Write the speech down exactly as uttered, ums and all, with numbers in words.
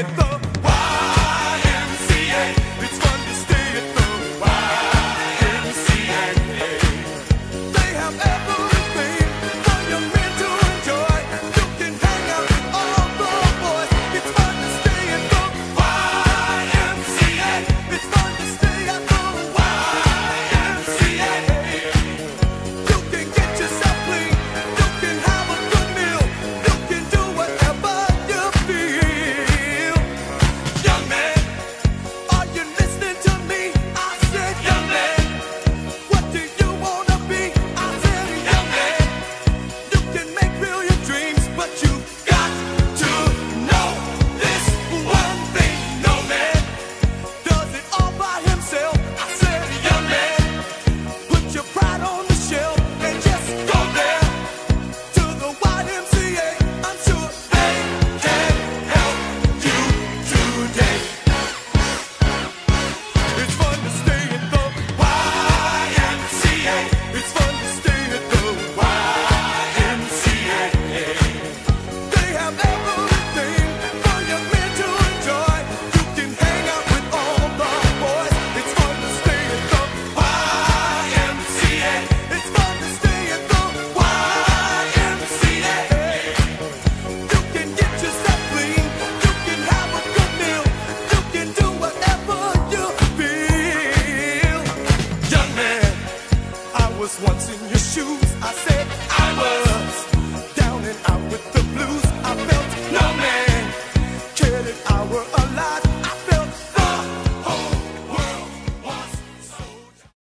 at the Y M C A. It's fun to stay at the Y M C A. They have everything for young men to enjoy. You can hang out with all the boys. It's fun to stay at the Y M C A. It's fun to stay at the Y M C A. You can get yourself clean. You can have a good meal. You can do whatever you feel. Young man, are you listening to me? I said, young man, what do you wanna be? I said, young man, you can make real your dreams, but you got to know this one thing. No man does it all by himself. I said, young man, put your pride on the shelf and just go there to the Y M C A. I'm sure they can help you today. It's fun to stay at the Y M C A. It's fun to stay at the Y M C A. They have everything for young men to enjoy. You can hang out with all the boys. It's fun to stay at the Y M C A. It's fun to stay at the Y M C A. You can get yourself clean. You can have a good meal. You can do whatever you feel. Young man, I was once in your shoes. I said I was down and out with the blues. I felt no man